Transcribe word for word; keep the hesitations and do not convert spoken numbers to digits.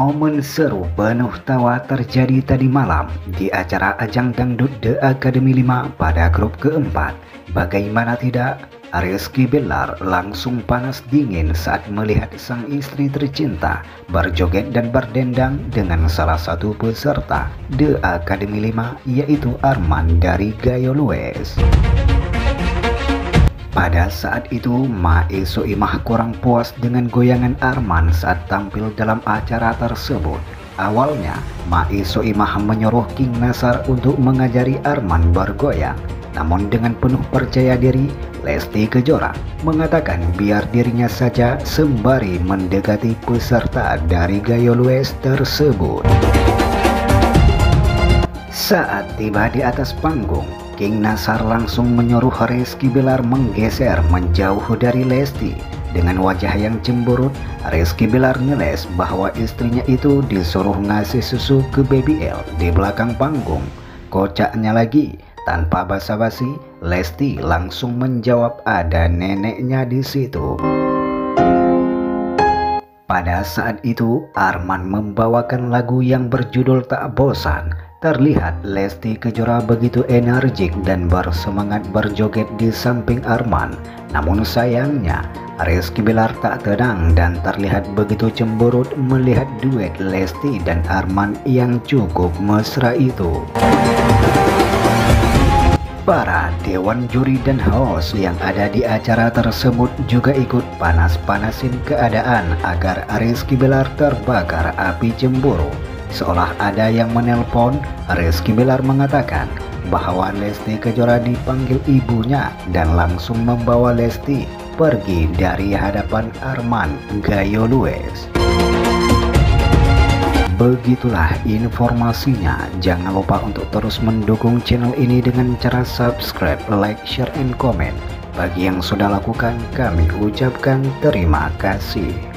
Momen seru penuh tawa terjadi tadi malam di acara Ajang Dangdut The Academy lima pada grup keempat. Bagaimana tidak, Rizky Bilar langsung panas dingin saat melihat sang istri tercinta berjoget dan berdendang dengan salah satu peserta The Academy lima, yaitu Arman dari Gayo Lues. Pada saat itu, Mae Soimah kurang puas dengan goyangan Arman saat tampil dalam acara tersebut. Awalnya, Mae Soimah menyuruh King Nasar untuk mengajari Arman bergoyang. Namun dengan penuh percaya diri, Lesti Kejora mengatakan biar dirinya saja sembari mendekati peserta dari Gayo Lues tersebut. Saat tiba di atas panggung, King Nasar langsung menyuruh Rizky Bilar menggeser menjauh dari Lesti. Dengan wajah yang cemberut, Rizky Bilar ngeles bahwa istrinya itu disuruh ngasih susu ke Baby L di belakang panggung. Kocaknya lagi, tanpa basa-basi, Lesti langsung menjawab ada neneknya di situ. Pada saat itu, Arman membawakan lagu yang berjudul Tak Bosan. Terlihat Lesti Kejora begitu energik dan bersemangat berjoget di samping Arman. Namun sayangnya, Rizky Bilar tak tenang dan terlihat begitu cemberut melihat duet Lesti dan Arman yang cukup mesra itu. Para dewan juri dan host yang ada di acara tersebut juga ikut panas-panasin keadaan agar Rizky Bilar terbakar api cemburu. Seolah ada yang menelpon, Rizky Bilar mengatakan bahwa Lesti Kejora dipanggil ibunya dan langsung membawa Lesti pergi dari hadapan Arman Gayo Lues. Begitulah informasinya. Jangan lupa untuk terus mendukung channel ini dengan cara subscribe, like, share, and comment. Bagi yang sudah lakukan, kami ucapkan terima kasih.